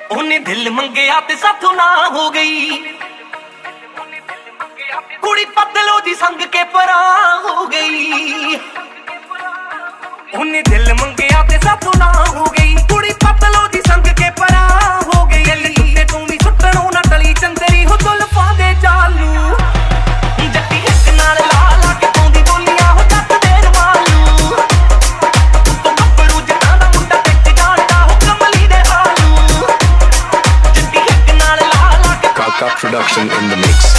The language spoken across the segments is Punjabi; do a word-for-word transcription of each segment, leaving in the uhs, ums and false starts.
ਉਹਨੇ ਦਿਲ ਮੰਗਿਆ ਤੇ ਸਾਥੋਂ ਨਾ ਹੋ ਗਈ, ਕੁੜੀ ਪਤਲੋ ਦੀ ਸੰਗ ਕੇ ਪਰਾਂ ਹੋ ਗਈ। ਉਹਨੇ ਦਿਲ ਮੰਗਿਆ ਤੇ ਸਾਥੋਂ ਨਾ ਹੋ ਗਈ, ਕੁੜੀ ਪਤਲੋ ਦੀ ਸੰਗ ਕੇ ਪਰਾਂ ਹੋ ਗਈ। ਦਿਲ ਟੁੱਟੇ ਤੂੰ ਵੀ ਸੁੱਟਣੋਂ ਨਾ ਟਲੀ ਚੰਦਰੀ ਹੋ ਜ਼ੁਲਫਾਂ ਦੇ ਚਾਲੂ, ਜੱਟੀ ਹਿੱਕ ਨਾਲ ਲਾ ਲਾ ਕੇ ਪਾਉਂਦੀ ਬੋਲੀਆਂ ਹੋ ਜੱਟ ਦੇ ਰਮਾਲੂ। ਤੂੰ ਗੱਭਰੂ ਜੱਟਾਂ ਦਾ ਮੁੰਡਾ ਟਿਕ ਜਾਣਦਾ ਹੋ ਕਮਲੀ ਦੇ ਹਾਲੂ, ਜੱਟੀ ਹਿੱਕ ਨਾਲ ਲਾ ਲਾ ਕੇ Kaka Production in the mix.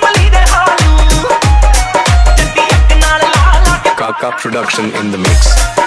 Kaka Production in the mix.